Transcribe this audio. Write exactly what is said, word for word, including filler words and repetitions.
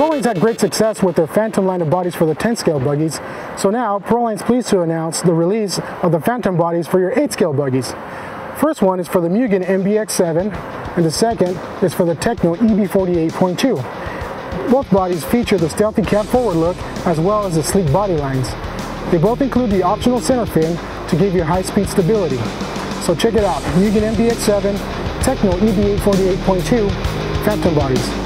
Proline's had great success with their Phantom line of bodies for the ten scale buggies, so now Proline's pleased to announce the release of the Phantom bodies for your eight scale buggies. First one is for the Mugen M B X seven, and the second is for the Tekno E B forty-eight point two. Both bodies feature the Stealthy cab forward look as well as the sleek body lines. They both include the optional center fin to give you high-speed stability. So check it out, Mugen M B X seven, Tekno E B forty-eight point two, Phantom bodies.